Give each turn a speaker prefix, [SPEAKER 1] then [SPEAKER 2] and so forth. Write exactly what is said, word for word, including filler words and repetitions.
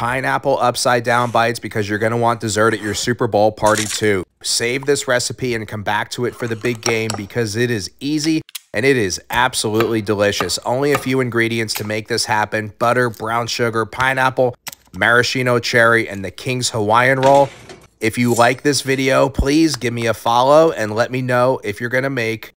[SPEAKER 1] pineapple upside down bites because you're going to want dessert at your Super Bowl party too. Save this recipe and come back to it for the big game because it is easy and it is absolutely delicious. Only a few ingredients to make this happen: butter, brown sugar, pineapple, maraschino cherry, and the King's Hawaiian roll. If you like this video, please give me a follow and let me know if you're going to make